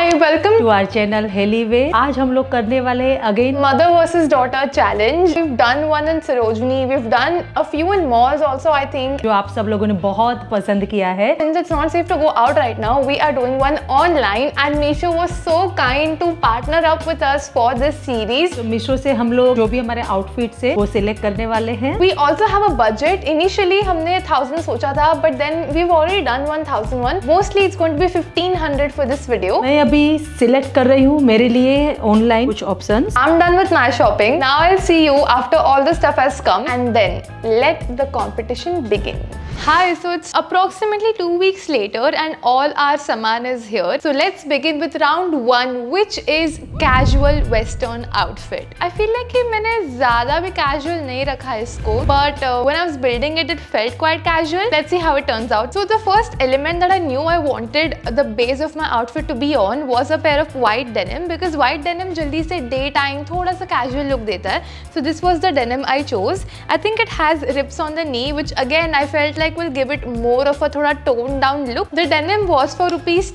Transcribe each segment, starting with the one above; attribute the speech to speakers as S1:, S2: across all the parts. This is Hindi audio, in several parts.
S1: Hi, welcome
S2: to our channel Healthy Way। आज हम लोग करने वाले हैं again
S1: Mother versus Daughter Challenge. We've done one in Sarojini. We've done a few in malls also, I think.
S2: जो आप सब लोगों ने बहुत पसंद किया है।
S1: Since it's not safe to go out right now, we are doing one online and Meesho was so kind to partner up with us for this series.
S2: तो मीशो से हम लोग जो भी हमारे आउटफिट है वो सिलेक्ट करने वाले हैं।
S1: We also have a budget. Initially हमने 1000 सोचा था, but then we've already done 1001. Mostly it's going to be 1500 for this video.
S2: मैं अभी सिलेक्ट कर रही हूँ मेरे लिए ऑनलाइन कुछ options.
S1: I'm done with my shopping. Now I'll see you after all the stuff has come and then let the competition begin. Hi, so it's approximately 2 weeks later and all our saman is here. So let's begin with round 1, which is casual western outfit. I feel like कि मैंने ज़्यादा भी casual नहीं रखा इसको, but when I was building it, it felt quite casual. Let's see how it turns out. So the first element that I knew I wanted the base of my outfit to be on was a pair of white denim, because white denim जल्दी से daytime थोड़ा सा casual look देता है. So this was the denim I chose. I think it has rips on the knee, which again I felt like will give it more of a thoda toned down look. The denim was for rupees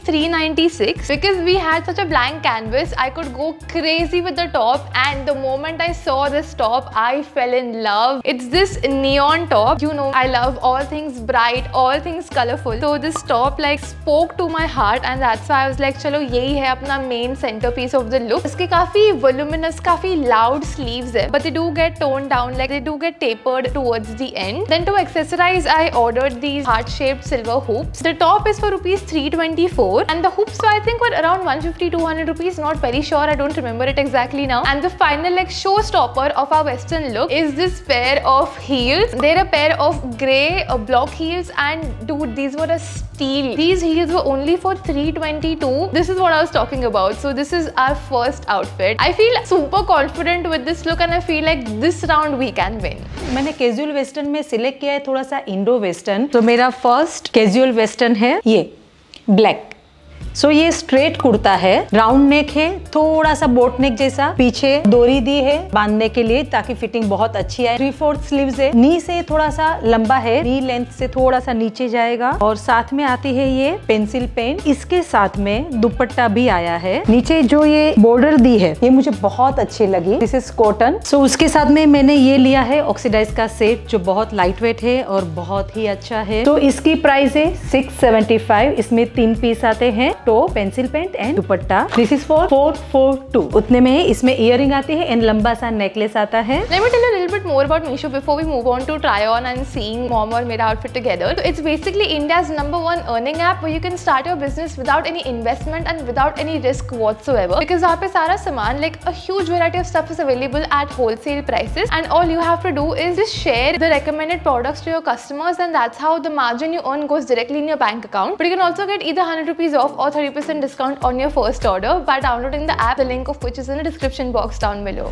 S1: 396 because we had such a blank canvas. I could go crazy with the top, and the moment I saw this top, I fell in love. It's this neon top. You know, I love all things bright, all things colorful. So this top like spoke to my heart, and that's why I was like, चलो यही है अपना main centerpiece of the look. इसके काफी voluminous, काफी loud sleeves है, but they do get toned down, like they do get tapered towards the end. Then to accessorize, I ordered these heart-shaped silver hoops. The top is for rupees 324 and the hoops I think were around 150-200 rupees, not very sure, I don't remember it exactly now. And the final like showstopper of our western look is this pair of heels. They're a pair of grey block heels, and dude, these were a steal. These heels were only for 322. This is what I was talking about. So this is our first outfit. I feel super confident with this look and I feel like this round we can win.
S2: मैंने कैजुअल वेस्टर्न में सिलेक्ट किया है थोड़ा सा इंडो वेस्टर्न। तो मेरा फर्स्ट कैजुअल वेस्टर्न है ये ब्लैक। सो ये स्ट्रेट कुर्ता है, राउंड नेक है, थोड़ा सा बोट नेक जैसा, पीछे डोरी दी है बांधने के लिए ताकि फिटिंग बहुत अच्छी आए। 3/4 स्लीव्स है, नी से थोड़ा सा लंबा है, नी लेंथ से थोड़ा सा नीचे जाएगा, और साथ में आती है ये पेंसिल पेन। इसके साथ में दुपट्टा भी आया है। नीचे जो ये बॉर्डर दी है ये मुझे बहुत अच्छी लगी, दिस इज कॉटन। सो उसके साथ में मैंने ये लिया है ऑक्सीडाइज का सेट जो बहुत लाइट वेट है और बहुत ही अच्छा है। तो इसकी प्राइस है 675। इसमें 3 पीस आते हैं, top, pencil pant and dupatta. This is for 442। उतने में इसमें इयरिंग आती है एंड लंबा सा नेकलेस आता है।
S1: Let me tell you a little bit more about Meesho before we move on to try on and seeing mom or mera outfit together. So it's basically India's #1 earning app where you can start your business without any investment and without any risk whatsoever. Because वहाँ पे सारा सामान like a huge variety of stuff is available at wholesale prices, and all you have to do is just share the recommended products to your customers, and that's how the margin you earn goes directly in your bank account. But you can also get either 100 rupees off or 30% discount on your first order by downloading the app, the link of which is in the description box down below.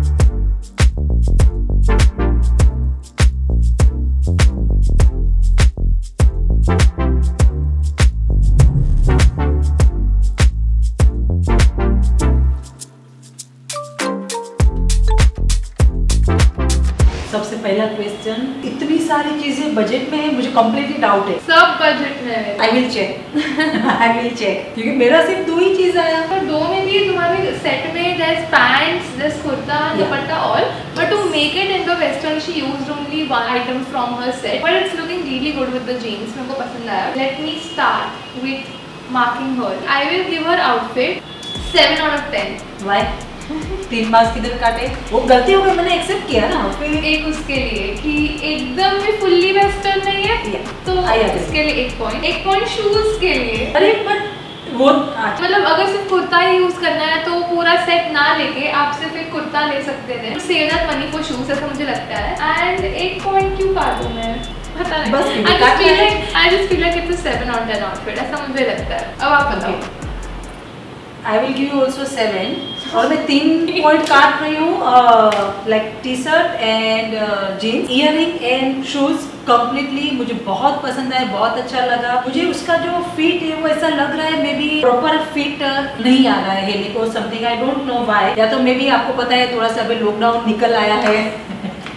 S2: सबसे पहला क्वेश्चन, इतनी सारी चीजें बजट में है, मुझे कंप्लीटली डाउट है।
S1: सब बजट में है।
S2: आई विल चेक क्योंकि मेरा सिर्फ 2 ही चीज आया।
S1: तो 2 में भी तुम्हारे सेट में there's pants, there's kurta, dupatta, all. But to make it into western, she used only one item from her set. But it's looking really good with the jeans. मेरे को पसंद आया। Let me start with marking her. I will give her outfit 7 out of 10.
S2: Why? 3 marks किधर काटे? वो गलती हो गई, मैंने एक्सेप्ट किया ना। फिर
S1: एक उसके लिए कि एकदम भी फुल्ली वेस्टर्न नहीं है, तो उसके लिए 1 पॉइंट। 1 पॉइंट शूज के लिए।
S2: अरे बट वो
S1: मतलब अगर सिर्फ कुर्ता ही यूज करना है तो पूरा सेट ना लेके आप सिर्फ एक कुर्ता ले सकते थे। Save that money for shoes ऐसा मुझे लगता है। एंड 1 पॉइंट क्यों काटूं मैं, पता नहीं।
S2: बस
S1: I just feel like it's a 7 out of 10 outfit, ऐसा मुझे लगता है। अब आप बताओ।
S2: I will give you also 7 और मैं 3 पॉइंट काट रही हूँ, like T shirt and jeans, earring and shoes completely मुझे बहुत पसंद आया, बहुत अच्छा लगा। मुझे उसका जो फिट है वो ऐसा लग रहा है मे बी प्रॉपर फिट नहीं आ रहा है हेली को, something I don't know why. या तो मे बी आपको पता है थोड़ा सा अभी लॉकडाउन निकल आया है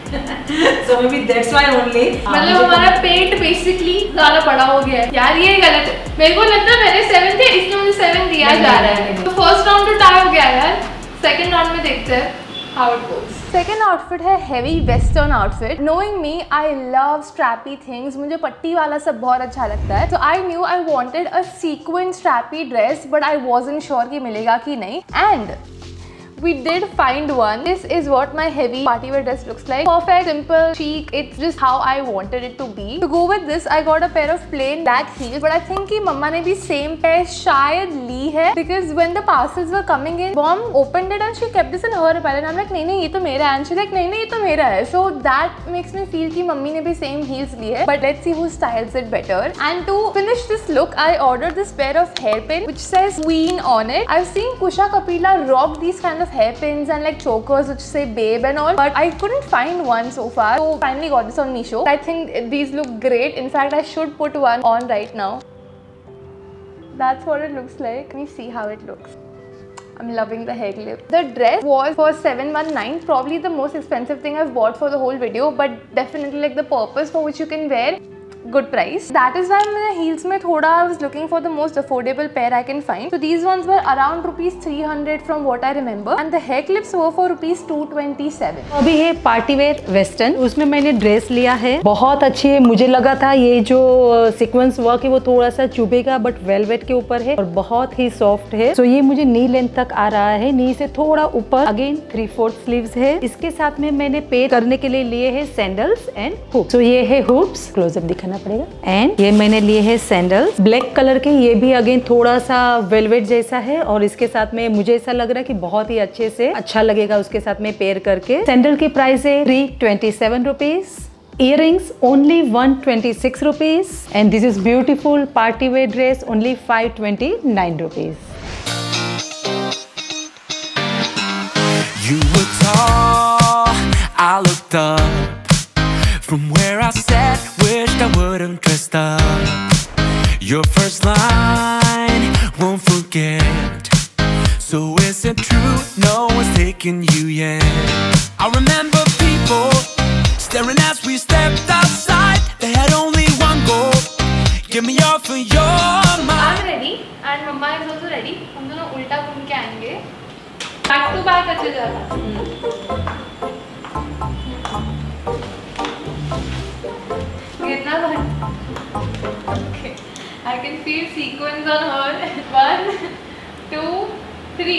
S2: So maybe that's why only.
S1: मतलब हमारा पेट बेसिकली ज्यादा बड़ा हो गया है यार, ये गलत है। मेरे को लगता है मैंने 7 थे, इसलिए मुझे 7 दिया जा रहा है। तो फर्स्ट राउंड तो टाई हो गया यार, सेकंड राउंड में देखते हैं how it goes. Second outfit है heavy western outfit. Knowing me, I love strappy things, मुझे पट्टी वाला सब बहुत अच्छा लगता है। तो I knew I wanted a sequined strappy dress, but I wasn't sure कि मिलेगा कि नहीं, and we did find one. This is what my heavy party wear dress looks like. Perfect, simple, chic. It's just how I wanted it to be. To go with this, I got a pair of plain black heels. But I think कि मम्मा ने भी same pair शायद ली है, because when the parcels were coming in, mom opened it and she kept this in her palette. I'm like नहीं ये तो मेरा है, and she's like नहीं ये तो मेरा है. So that makes me feel कि मम्मी ने भी same heels ली है. But let's see who styles it better. And to finish this look, I ordered this pair of hairpin which says Queen on it. I've seen Kusha Kapila rock these kind of hairpins and like chokers which say babe and all, but I couldn't find one so far. So finally got this on Meesho. I think these look great. In fact, I should put one on right now. That's what it looks like. Let me see how it looks. I'm loving the hair clip. The dress was for 719, probably the most expensive thing I've bought for the whole video, but definitely like the purpose for which you can wear, good price. That is why मैं heels में थोड़ा I was looking for the most affordable pair I can find. So these ones were around rupees 300 from what I remember, and the hair clips were for rupees 227.
S2: अभी है पार्टी वेयर वेस्टर्न, उसमें मैंने ड्रेस लिया है, बहुत अच्छी है। मुझे लगा था ये जो सीक्वेंस वर्क है वो थोड़ा सा चुभेगा, बट वेलवेट के ऊपर है और बहुत ही सॉफ्ट है। तो ये मुझे नी लेंथ तक आ रहा है, नी से थोड़ा ऊपर। अगेन 3/4 स्लीव्स है। इसके साथ में मैंने पेयर करने के लिए लिए है सैंडल्स एंड हुप्स। तो ये है हुप्स, क्लोजअप दिखाना पड़ेगा। एंड ये मैंने लिए है सैंडल्स ब्लैक कलर के, ये भी अगेन थोड़ा सा वेलवेट जैसा है, और इसके साथ में मुझे ऐसा लग रहा है कि बहुत ही अच्छे से अच्छा लगेगा उसके साथ में पेयर करके। सैंडल की प्राइस है 327 rupees, earrings only 126 rupees, and this is beautiful party wear dress only 529 rupees.
S3: You were tall, I looked up from where I sat, wished I wouldn't dressed up. Your first line, won't forget. So is it true no one's taking you yet? I remember people staring as we stepped outside. They had only one goal, give me all for your mind.
S1: I'm ready and Mama is also ready. हम दोनों उल्टा घूम के आएंगे, बैक टू बैक अच्छे जाना। कितना okay. I can feel sequins on her. 1, 2, 3.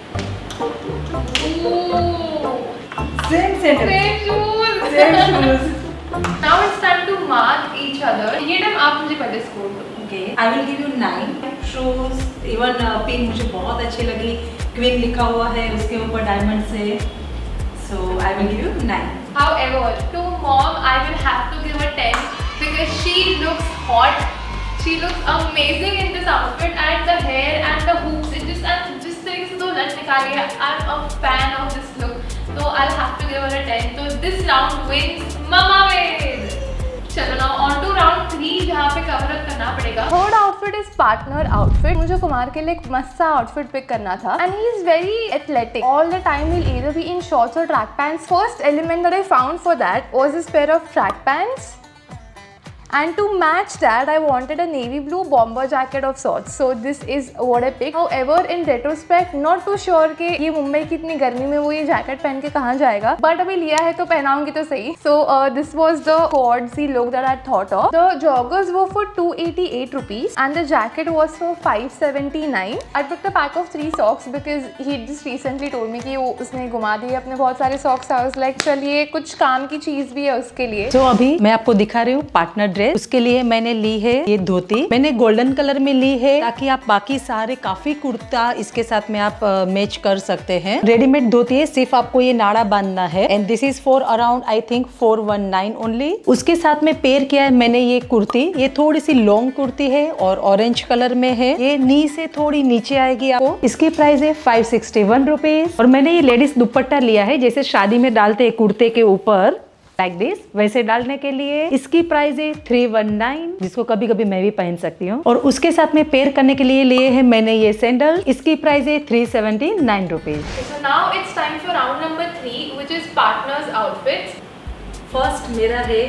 S1: Ooh.
S2: Same shoes. Same shoes.
S1: Now it's time to mark each other. ये टाइम आप मुझे पहले स्कोर दो।
S2: Okay, I will give you 9 shoes. Even pin मुझे बहुत अच्छी लगी, क्वीन लिखा हुआ है उसके ऊपर डायमंड से, so I will give you 9.
S1: However, to mom I will have to give her 10 because she looks hot. She looks amazing in this outfit, and the hair and the hoops. It just तरीके से दो लट निकाली है. I'm a fan of this look, so I'll have to give her a 10. So this round wins Mama Ved. चलो now on to round 3 जहाँ पे कवर अप करना पड़ेगा. Third outfit is partner outfit. मुझे कुमार के लिए एक मस्त सा outfit pick करना था, and he is very athletic. All the time he'll either be in shorts or track pants. First element that I found for that was this pair of track pants. And to match that, I wanted a navy blue bomber jacket of sorts. So this is what I picked. However, in retrospect, not too sure कि ये मुंबई की इतनी गर्मी में वो ये जैकेट पहन के कहाँ जाएगा. But अभी लिया है तो पहनाऊंगी तो सही. So this was the cordsy look that I thought of. The joggers were for 288 rupees and the jacket was for 579. I picked a pack of 3 socks because he just recently told me कि वो उसने घुमा दिए अपने बहुत सारे socks. I was like चलिए कुछ काम की चीज भी है उसके लिए.
S2: So अभी मैं आपको दिखा रही हूँ पार्टनर ड्रेस. उसके लिए मैंने ली है ये धोती, मैंने गोल्डन कलर में ली है ताकि आप बाकी सारे काफी कुर्ता इसके साथ में आप मैच कर सकते हैं. रेडीमेड धोती है, सिर्फ आपको ये नाड़ा बांधना है. And this is for around I think 419 only. उसके साथ में पेयर किया है मैंने ये कुर्ती. ये थोड़ी सी लॉन्ग कुर्ती है और ऑरेंज कलर में है. ये नी से थोड़ी नीचे आएगी आपको. इसकी प्राइस है 561 रुपीज. और मैंने ये लेडीज दुपट्टा लिया है, जैसे शादी में डालते हैं कुर्ते के ऊपर लाइक दिस, वैसे डालने के लिए. इसकी प्राइस है 319, जिसको कभी कभी मैं भी पहन सकती हूँ. और उसके साथ में पेयर करने के लिए लिए हैं मैंने ये सैंडल. इसकी प्राइस है 379 rupees.
S1: So now it's time for round number 3, which is partners outfits.
S2: First मेरा है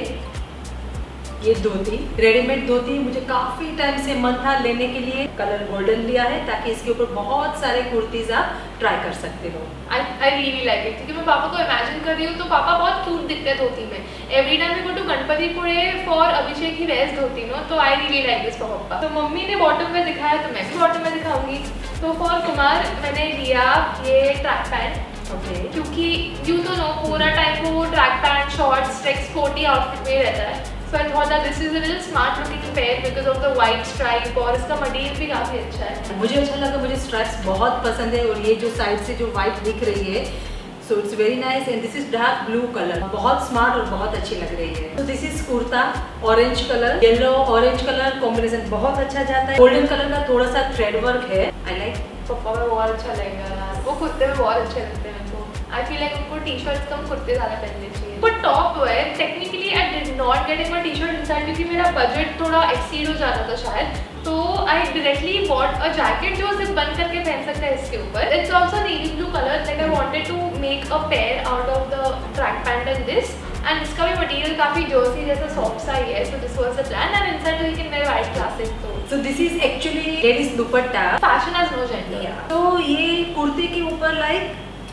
S2: ये धोती, रेडीमेड धोती। मुझे काफी टाइम से मन था लेने के लिए। कलर गोल्डन लिया है ताकि इसके ऊपर बहुत सारे कुर्तीज आप ट्राई कर सकते हो।
S1: I really like it क्योंकि मैं पापा को इमेजिन कर रही हूँ तो पापा बहुत क्यूट दिखते हैं धोती में। Every time we go to Ganpatipule for अभिषेक ही वेयर्स धोती नो, तो I really like this for papa. तो मम्मी ने बॉटम में दिखाया तो मैं भी बॉटम में दिखाऊंगी। तो फॉर कुमार मैंने लिया ये ट्रैक पैंट, क्योंकि यू तो नो पूरा टाइम वो track pant shorts like sporty outfit में रहता है। So I thought that this is a little smart looking pair because of the white stripe और इसका मटेरियल भी काफी अच्छा है।
S2: मुझे अच्छा लगा, मुझे स्ट्राइप्स बहुत पसंद है और ये जो साइड से जो व्हाइट दिख रही है, so it's very nice and this is dark blue colour, बहुत स्मार्ट और बहुत अच्छी लग रही है। तो this is kurta, orange colour, yellow orange colour combination बहुत अच्छा जाता है। गोल्डन कलर का थोड़ा सा थ्रेड वर्क है, आई लाइक।
S1: पापा में बहुत अच्छा लगेगा यार, वो कुर्ते में बहुत अच्छे लगते हैं मेरे को। आई फील लाइक उनको टी शर्ट्स कम कुर्ते ज़्यादा पहनने चाहिए। पर top wear technically I did not get in my T shirt inside क्योंकि मेरा बजट थोड़ा एक्सीड हो जाता था शायद, तो I directly bought a jacket जो जिप बंद करके पहन सकता है इसके ऊपर। It's also navy blue colour, like I wanted to make a pair out of the track pant and this, and इसका भी मटेरियल काफी जर्सी जैसा सॉफ्ट सा ही है। So this was the plan and inside you can wear white classic. तो
S2: this is actually ladies dupatta,
S1: fashion has no gender.
S2: तो ये कुर्ते के ऊपर लाइक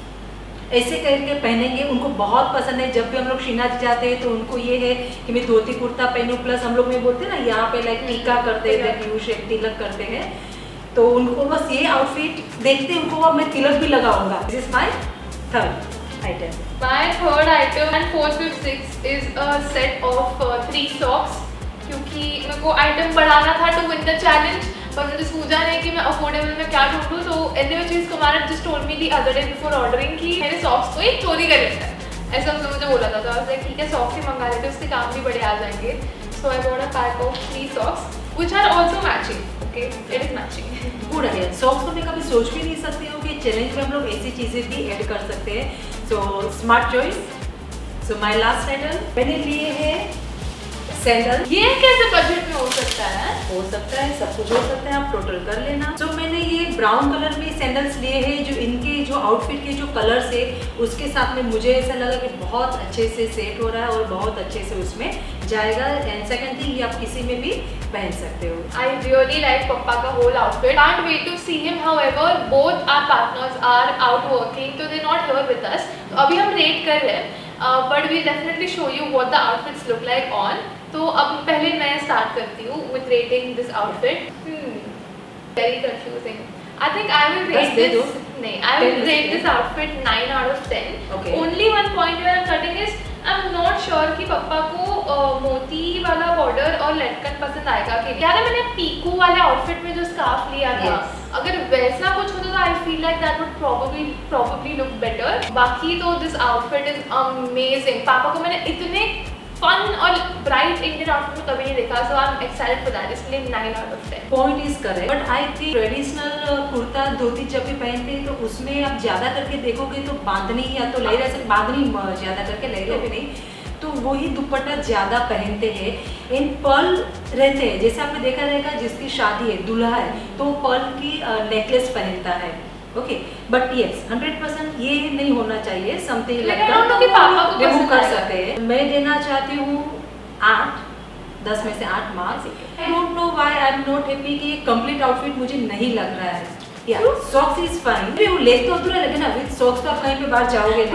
S2: ऐसे करके पहनेंगे, उनको बहुत पसंद है। जब भी हम लोग श्रीनाथ जाते हैं तो उनको ये है कि मैं धोती कुर्ता पहनूं, प्लस हम लोग में बोलते हैं ना यहाँ पे लाइक टीका करते हैं, यू शेप तिलक करते हैं, तो उनको बस ये आउटफिट देखते हैं उनको अब मैं तिलक भी लगाऊंगा। This is my third item.
S1: My third item and fourth, fifth, sixth is a set of 3 socks क्योंकि मेरे को आइटम बढ़ाना था टू विन द चैलेंज, पर मुझे सूझा नहीं कि मैं अफोर्डेबल में क्या ढूंढूं। तो एनीवे चीज Kumar just told me the other day before ordering कि मेरे सॉक्स को एक चोरी कर लेता है, ऐसा उसने मुझे बोला था। तो आई ठीक है सॉक्स ही मंगा लेते, उसके काम भी बड़े आ जाएंगे। So I bought a pack of 3 socks which are also matching. Okay, it is matching.
S2: Good है। सॉक्स तो मैं कभी सोच भी नहीं सकती हूँ कि चैलेंज में हम लोग ऐसी चीजें भी ऐड कर सकते हैं। So smart choice. So my last item मैंने लिए है सैंडल।
S1: ये कैसे बजट में हो सकता है?
S2: हो सकता है, सब कुछ हो सकता है, आप टोटल कर लेना। तो मैंने ये ब्राउन कलर में सैंडल्स लिए हैं, जो इनके जो आउटफिट के जो कलर्स है उसके साथ में मुझे ऐसा लगा कि बहुत अच्छे से सेट हो रहा है और बहुत अच्छे से उसमें जाएगा। एंड सेकंड थिंग, ये आप किसी में भी पहन सकते हो।
S1: I really like पप्पा का whole outfit. Can't wait to see him. However, both our partners are out working, so they're not here with us. तो अभी हम रेट कर रहे हैं, but we'll definitely show you what the outfits look like on. तो अब पहले मैं स्टार्ट करती हूँ with rating this outfit. Very confusing. I think I will rate this. नहीं, I will rate this outfit 9 out of 10.
S2: Okay.
S1: Only one point where I'm cutting is I'm not sure कि पप्पा को मोती वाला बॉर्डर और लटकन पसंद आएगा कि क्या। मैंने पीकू वाले आउटफिट में जो स्कार्फ लिया था, अगर वैसा कुछ होता तो I feel like that would probably look better. बाकी तो दिस आउटफिट इज अमेजिंग। पापा को मैंने इतने फन और ब्राइट इंडियन आउटफिट में कभी नहीं देखा, so I am excited for that, इसलिए 9 out of 10।
S2: Point is correct, but I think traditional kurta dhoti जब भी पहनते हैं तो उसमें आप ज्यादा करके देखोगे तो बांधनी या तो लहरा से बांधनी ज्यादा करके लहरे भी नहीं, तो वही दुपट्टा ज्यादा पहनते हैं। इन पर्ल रहते हैं, जैसे आपने देखा रहेगा जिसकी शादी है, दूल्हा है, तो पर्ल की नेकलेस पहनता है। ओके, बट यस 100% ये नहीं होना चाहिए। समथिंग रिमूव कर सकते हैं। मैं देना चाहती हूँ 8, 10 में से 8 marks. I don't know why I am not happy कि ये कंप्लीट आउटफिट मुझे नहीं लग रहा है। या सॉक्स इज फाइन, वो लेग तो अधूरा लगे ना, विद सॉक्स तो आप कहीं पे बाहर जाओगे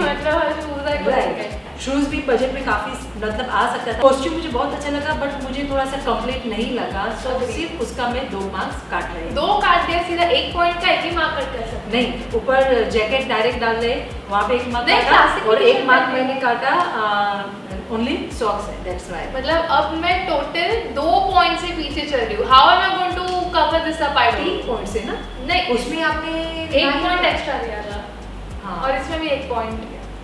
S2: नहीं। शूज भी बजट में काफी मतलब आ सकता था। कॉस्ट्यूम मुझे बहुत अच्छा लगा, बट मुझे थोड़ा सा कंप्लीट नहीं लगा, सो सिर्फ उसका मैं 2 मार्क्स काट रही हूँ।
S1: 2 काट दिया सीधा, 1 पॉइंट का 1 ही मार्क कट कर सकते
S2: नहीं, ऊपर जैकेट डायरेक्ट डाल रहे, वहाँ पे 1 मार्क काटा और 1 मार्क मैंने काटा ओनली सॉक्स है, दैट्स व्हाई।
S1: मतलब अब मैं टोटल 2 पॉइंट से पीछे चल रही हूँ। How am I going to cover this up? 3
S2: point से ना,
S1: नहीं
S2: उसमें आपने
S1: 1 पॉइंट एक्स्ट्रा दिया था। हाँ, और इसमें भी 1 पॉइंट।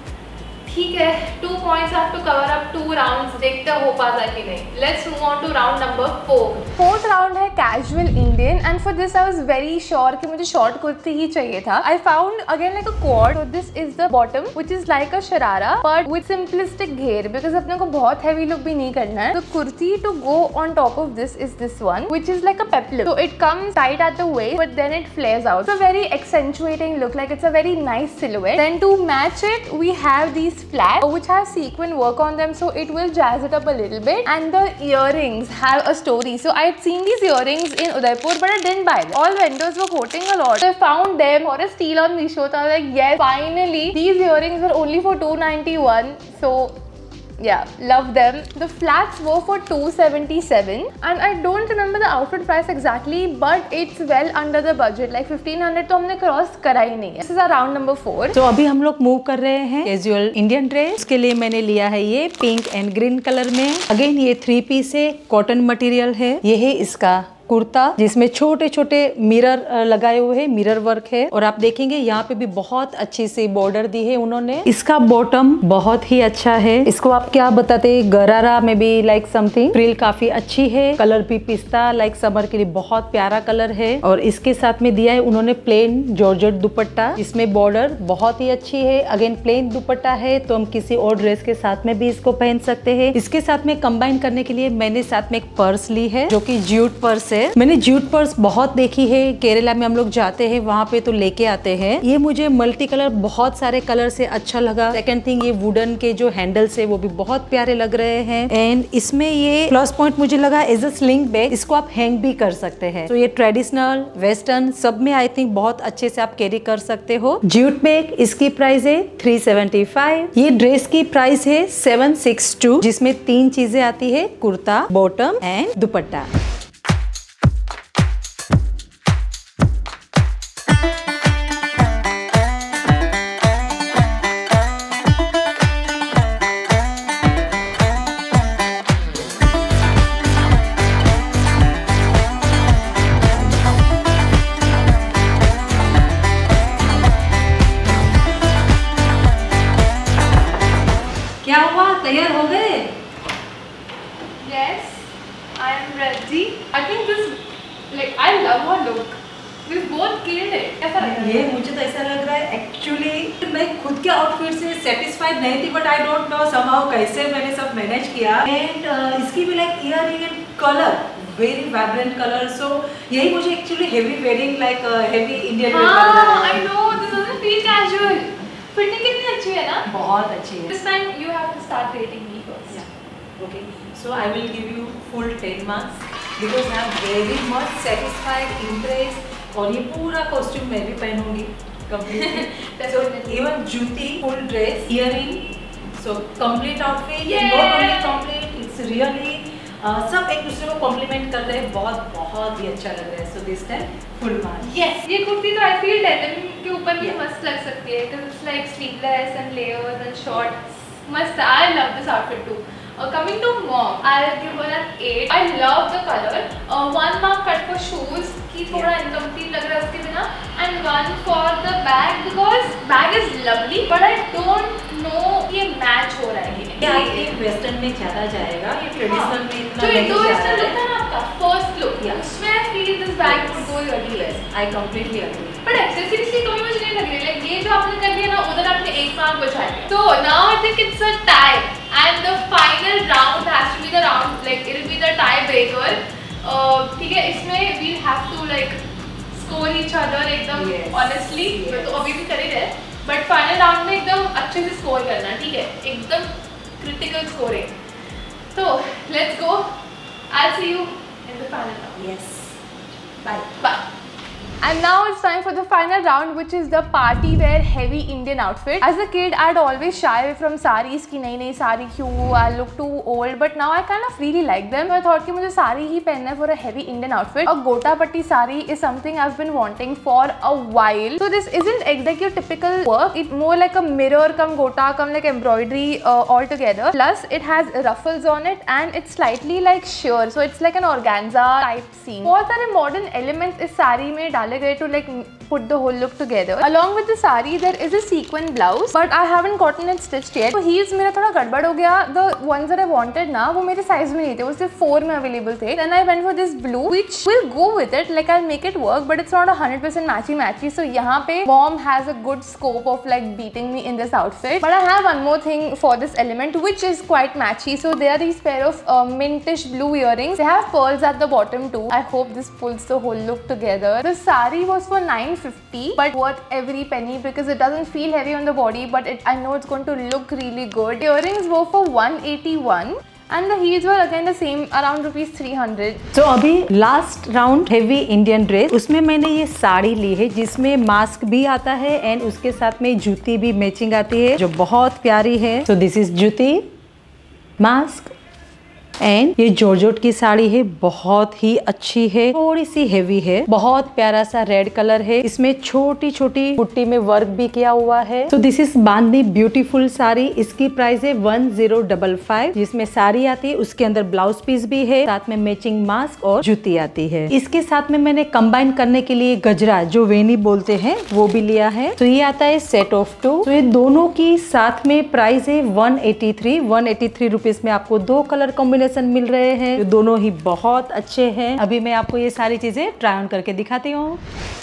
S1: ठीक है, 2 points have to cover up 2 rounds. देखते हो पाता है कि नहीं। Let's move on to round number 4. Fourth round है casual Indian, and for this I was very sure कि मुझे short कुर्ती ही चाहिए था। I found again like a quad. So this is the bottom, which is like a sharara, but with simplistic घेर, because अपने को बहुत heavy look भी नहीं करना है। The kurti to go on top of this is this one, which is like a peplum. So it comes tight at the waist, but then it flares out. It's a very accentuating look, like it's a very nice silhouette. Then to match it, we have these flat which has sequin work on them, so it will jazz it up a little bit. And the earrings have a story. So I had seen these earrings in Udaipur, but I didn't buy them. All vendors were quoting a lot. So I found them for a steal on Meesho. So I was like, yes, finally. These earrings were only for 291. So yeah, love them. The flats were for 277 and I don't remember the outfit price exactly, but it's well under the budget. Like 1500 तो हमने क्रॉस करा ही नहीं है. This is our round number 4.
S2: तो अभी हम लोग मूव कर रहे हैं कैजुअल इंडियन ड्रेस. उसके लिए मैंने लिया है ये पिंक एंड ग्रीन कलर में. अगेन ये 3 पीस है, कॉटन मटेरियल है. ये है इसका कुर्ता जिसमें छोटे छोटे मिरर लगाए हुए हैं, मिरर वर्क है. और आप देखेंगे यहाँ पे भी बहुत अच्छी सी बॉर्डर दी है उन्होंने. इसका बॉटम बहुत ही अच्छा है. इसको आप क्या बताते, गरारा में भी लाइक समथिंग. फ्रिल काफी अच्छी है. कलर भी पिस्ता लाइक समर के लिए बहुत प्यारा कलर है. और इसके साथ में दिया है उन्होंने प्लेन जॉर्जेट दुपट्टा जिसमें बॉर्डर बहुत ही अच्छी है. अगेन प्लेन दुपट्टा है तो हम किसी और ड्रेस के साथ में भी इसको पहन सकते हैं. इसके साथ में कंबाइन करने के लिए मैंने साथ में एक पर्स ली है जो कि ज्यूट पर्स है. मैंने ज्यूट पर्स बहुत देखी है. केरला में हम लोग जाते हैं वहाँ पे तो लेके आते हैं. ये मुझे मल्टी कलर बहुत सारे कलर से अच्छा लगा. सेकंड थिंग, ये वुडन के जो हैंडल्स है वो भी बहुत प्यारे लग रहे हैं. एंड इसमें ये प्लस पॉइंट मुझे लगा एज अ स्लिंग बैग. इसको आप हैंग भी कर सकते हैं. तो ये ट्रेडिशनल वेस्टर्न सब में आई थिंक बहुत अच्छे से आप कैरी कर सकते हो. ज्यूट बैग इसकी प्राइस है 375. ये ड्रेस की प्राइस है 762 जिसमें 3 चीजें आती है, कुर्ता, बॉटम एंड दुपट्टा. क्या हुआ, तैयार हो गए?
S1: Yes, I am ready. I think this, like, I love her look. We both killed it. कैसा लग रहा है?
S2: ये मुझे तो ऐसा लग रहा है एक्चुअली मैं खुद के आउटफिट से सेटिस्फाइड नहीं थी, but I don't know somehow कैसे मैंने सब मैनेज किया. एंड इसकी भी like earring and colour very vibrant colour. So यही मुझे actually heavy wearing like heavy Indian wear लग रहा है.
S1: I know, this doesn't feel casual. Fitting कितनी अच्छी है ना?
S2: बहुत अच्छी है.
S1: This time you have to start rating me first.
S2: Okay, so I will give you full 10 marks because I am very much satisfied, impressed. और ये पूरा कॉस्ट्यूम मैं भी पहनूंगी completely. So even जूती, full dress, earring, so complete outfit. Not only complete, it's really सब एक दूसरे को कॉम्प्लीमेंट कर रहे हैं. बहुत ही अच्छा लग रहा है. So this time full marks.
S1: Yes, ये कुर्ती तो I feel denim के ऊपर भी मस्त लग सकती है because it's like sleeveless and layers and short. मस्त. I love this outfit too. Coming to mom, I'll give her an 8. I love the color. 1 mark cut for shoes कि थोड़ा incomplete लग रहा है उसके बिना, and 1 for the bag because bag is lovely, but I don't know ये match हो रहा है कि नहीं.
S2: आई थिंक वेस्टर्न में ज्यादा जाएगा. ये ट्रेडिशनल में इतना
S1: जो
S2: नहीं
S1: इंडो
S2: जा
S1: वेस्टर्न
S2: रहा
S1: लुक है ना आपका फर्स्ट लुक, उसमें I feel this bag would go really well.
S2: I completely agree.
S1: But accessories की कमी मुझे नहीं लग रही. Like ये जो आपने कर लिया ना, उधर आपने 1 मार्क बचा लिया. So now I think it's a tie, and the final round has to be the round, like it will be the tiebreaker. ठीक है, इसमें we have to like score each other एकदम honestly. तो अभी भी कर ही रहे, but final round में एकदम अच्छे से score करना, ठीक है, एकदम critical scoring. So let's go. I'll see you in the final round.
S2: Yes. Bye.
S1: Bye. And now it's time for the final round, which is the party wear heavy Indian outfit. As a kid, I'd always shy away from saris ki nahi sari kyun, I look too old, but now I kind of really like them. So I thought कि मुझे साड़ी ही पहनना है for a heavy Indian outfit. A gota patti sari is something I've been wanting for a while. So this isn't like your typical work. It's more like a mirror come gota come like embroidery all together. Plus it has ruffles on it and it's slightly like sheer. So it's like an organza type scene. बहुत सारे modern elements इस साड़ी में डाले गए to like put the whole look together. Along with the sari, there is a sequin blouse, but I haven't gotten it stitched yet. So heels मेरा थोड़ा गड़बड़ हो गया. The ones that I wanted ना, वो मेरे size में नहीं थे, वो सिर्फ 4 में available थे. Then I went for this blue, which will go with it. Like I'll make it work, but it's not 100% matchy. So यहाँ पे mom has a good scope of like beating me in this outfit. But I have one more thing for this element, which is quite matchy. So there are these pair of mintish blue earrings. They have pearls at the bottom too. I hope this pulls the whole look together. The sari was for 9 950, but worth every penny because it doesn't feel heavy on the body, but I know it's going to look really good. Earrings were for 181 and the heels were again the same, around rupees 300.
S2: तो अभी last round heavy Indian dress, उसमें मैंने ये साड़ी ली है जिसमें मास्क भी आता है एंड उसके साथ में जूती भी मैचिंग आती है जो बहुत प्यारी है। तो this is jutti, mask and ये जॉर्जेट की साड़ी है, बहुत ही अच्छी है, थोड़ी सी हेवी है, बहुत प्यारा सा रेड कलर है, इसमें छोटी छोटी बुट्टी में वर्क भी किया हुआ है। तो this is bandhani beautiful sari, इसकी प्राइस है 1055, जिसमें साड़ी आती है, उसके अंदर ब्लाउज पीस भी है, साथ में मैचिंग मास्क और जूती आती है। इसके साथ में मैंने कंबाइन करने के लिए गजरा जो वेनी बोलते हैं वो भी लिया है। तो ये आता है सेट ऑफ 2। तो ये दोनों की साथ में प्राइस है 183 रुपीज में आपको 2 कलर कॉम्बिनेशन मिल रहे हैं, जो दोनों ही बहुत अच्छे हैं। अभी मैं आपको ये सारी चीजें ट्राई ऑन करके दिखाती हूँ।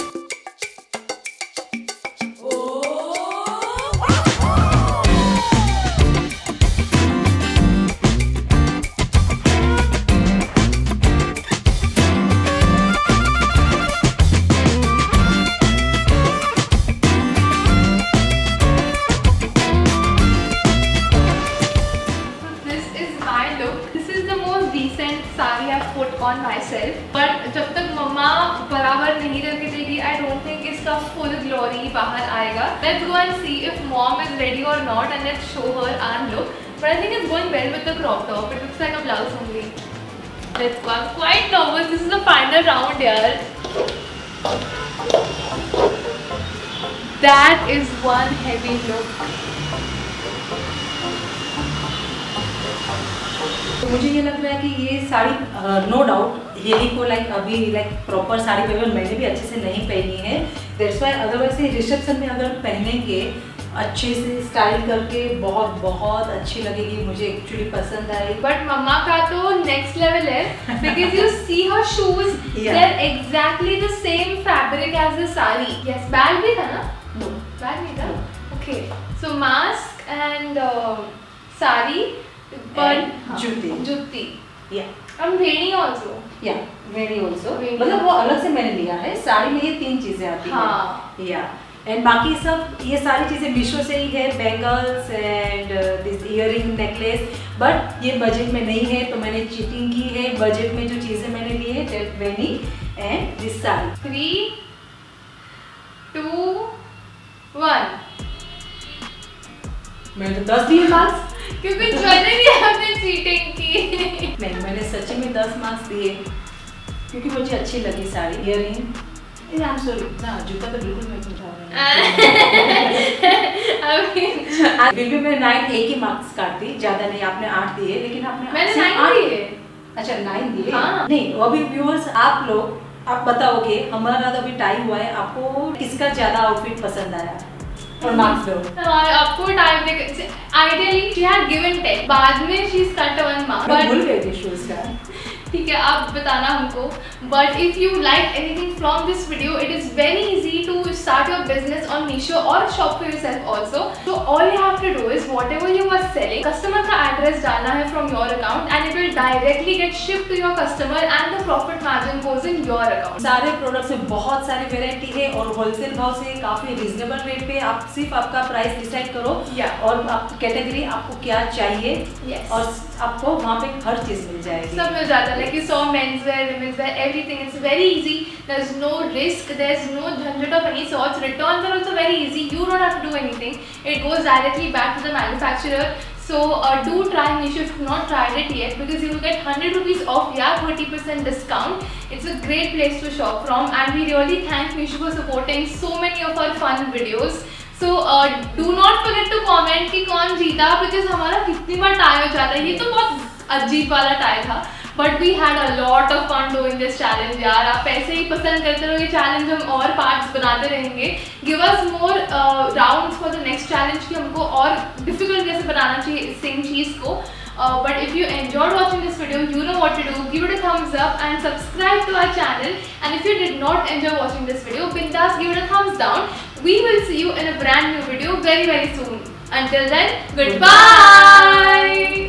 S1: on myself, but जब तक मम्मा बराबर नहीं रख देगी, I don't think इसका full glory बाहर आएगा. Let's go and see if mom is ready or not, and let's show her our look. But I think it's going well with the crop top. It looks like a blouse only. Let's go. I'm quite nervous. This is the final round, yaar. That is one heavy look.
S2: तो मुझे ये लग रहा है कि ये साड़ी नो डाउट हेली को अभी प्रॉपर साड़ी पहले मैंने भी अच्छे से नहीं पहनी है, दैट्स व्हाई अदरवाइज रिसेप्शन में अगर पहनेंगे अच्छे से स्टाइल करके बहुत बहुत अच्छी लगेगी, मुझे एक्चुअली पसंद आई।
S1: बट मम्मा का तो नेक्स्ट लेवल है, because you see her shoes, they are exactly the same fabric as the sari. Yes, bag भी था ना?
S2: नो,
S1: बैग नहीं था। Okay, so mask and sari, but jutti, and veni also,
S2: veni also, मतलब वो अलग से मैंने लिया है। साड़ी में ये 3 चीजें आती हैं, या एंड बाकी सब ये सारी चीजें मीशो से ही है, bangles and this earring, necklace, but ये बजट में नहीं है तो मैंने चीटिंग की है। बजट में जो चीजें मैंने ली है, that veni and this sari.
S1: 3, 2, 1।
S2: मैंने तो 10 दिए मार्क्स,
S1: क्योंकि ज्वेलरी आपने चीटिंग की।
S2: नहीं, मैंने सच्ची में 10 मार्क्स दिए क्योंकि मुझे अच्छी लगी साड़ी। इयररिंग, I'm sorry, ना जूता तो बिल्कुल मैं उठा रहा हूँ। भी मैं 9 एक ही मार्क्स काटती, ज्यादा नहीं। आपने 8 दिए, लेकिन आपने
S1: मैंने 9 दिए।
S2: अच्छा, 9 दिए।
S1: हाँ।
S2: नहीं, अभी व्यूअर्स आप लोग आप बताओगे, हमारा तो अभी टाइम हुआ है, आपको किसका ज्यादा आउटफिट पसंद आया और मार्क्स दो।
S1: आपको टाइम देकर आइडियली शी हैड गिवन 10, बाद में शी कट 1 मार्क।
S2: मैं भूल गई थी शूज का।
S1: ठीक है, आप बताना हमको। But if you like anything from this video, it is very easy to start your business on Meesho और shop for yourself also. So all you have to do is whatever you are selling, customer का एड्रेस डालना है from your account and it will directly get shift to your customer and the profit margin goes in your account.
S2: सारे प्रोडक्ट्स में बहुत सारी वेरायटी है और होलसेल भाव से काफी रीजनेबल रेट पे आप सिर्फ आपका प्राइस डिसाइड करो और आपको कैटेगरी आपको क्या चाहिए और आपको वहाँ पे हर चीज मिल जाएगी,
S1: सब मिल जाता है। Like you saw menswear, womenswear, everything. It's very easy. There's no risk. There's no jhanjat of any sorts. Returns are also very easy. You don't have to do anything. It goes directly back to the manufacturer. So do try Meesho if you've not tried it yet, because you will get 100 rupees off, 30% discount. It's a great place to shop from, and we really thank Meesho for supporting so many of our fun videos. So do not forget to comment कि कौन जीता, because हमारा कितनी बार टाई हो जाता है। ये तो बहुत अजीब वाला टाई था, but we had a lot of fun doing this challenge यार। आप ऐसे ही पसंद करते रहो ये चैलेंज, हम और पार्ट्स बनाते रहेंगे। Give us more rounds for the next challenge कि हमको और डिफिकल्ट कैसे बनाना चाहिए सेम चीज़ को। But if you enjoyed watching this video, you know what to do. Give it a thumbs up and subscribe to our channel. And if you did not enjoy watching this video, bindas give it a thumbs down. We will see you in a brand new video very soon. Until then, goodbye.